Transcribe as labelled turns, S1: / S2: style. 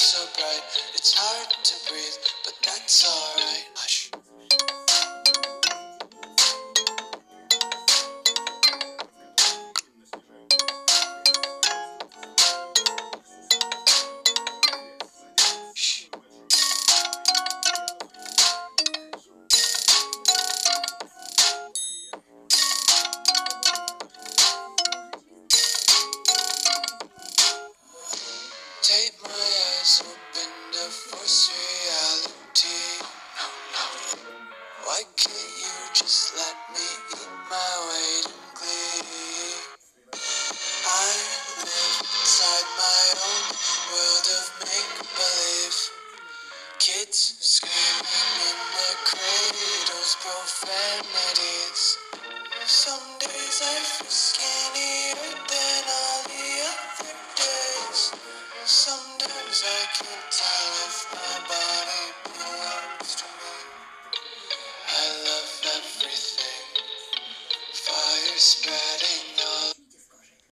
S1: so bright, it's hard to breathe, but that's alright. Hush. Take my eyes open to force reality. Why can't you just let me eat my weight in glee? I live inside my own world of make-believe. Kids screaming in the cradles, profanities. Some days I feel skinnier than all the other days. Sometimes I can't tell